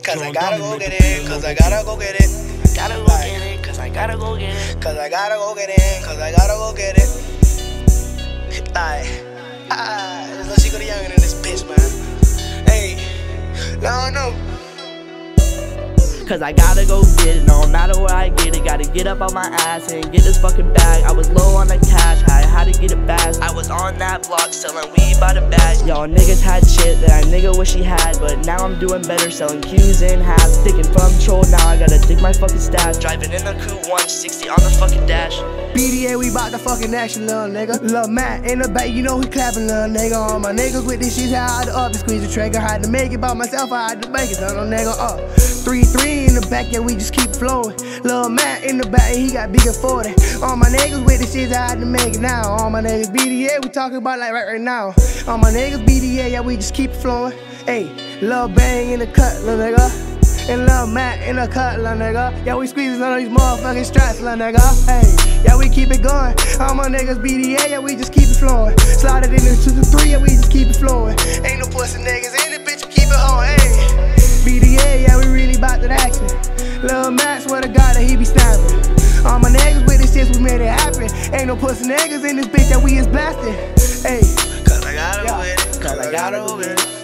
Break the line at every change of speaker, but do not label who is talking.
Cause I gotta go get it, cause I gotta go get it. Gotta go get it, cause I gotta go get it. Cause I gotta go get it, cause I gotta go get it. There's no chico young in this bitch, man. Hey, no.
Cause I gotta go get it, no matter where I get it. Gotta get up on my ass and get this fucking bag. I was low on the cash, I had to get it back. I was on that block selling weed by the bag. Y'all niggas had shit that I nigga wish he had, but now I'm doing better, selling Q's in half. Sticking from troll, now I gotta dig my fucking stash. Driving in the coupe 160 on the fucking dash.
BDA, we bout the fucking action, little nigga. Lil' Matt in the back, you know he clapping, little nigga. All my niggas with this shit, I had to up to squeeze the trigger. Had to make it by myself, I had to make it, little nigga. 3-3 in the back, yeah, we just keep flowing. Lil' Matt in the back, he got bigger 40. All my niggas with this shit, I had to make it now. All my niggas BDA, we talking about like right now. All my niggas BDA, yeah, we just keep flowing. Hey, Lil Bang in the cut, little nigga. And Lil Matt in the cut, little nigga. Yeah, we squeezing on these motherfucking straps, little nigga. Hey, yeah, we keep it going. All my niggas BDA, yeah, we just keep it flowing. Slide it into the 3, yeah, we just keep it flowing. Ain't no pussy niggas in it, bitch, we keep it on. Hey, BDA, yeah, we really bout that action. Lil Matt, swear to God that he be snapping. All my niggas with this shit, we made it happen. Ain't no pussy niggas in this bitch that we is blasting. Hey,
cause I gotta go get it, cause I gotta go get it.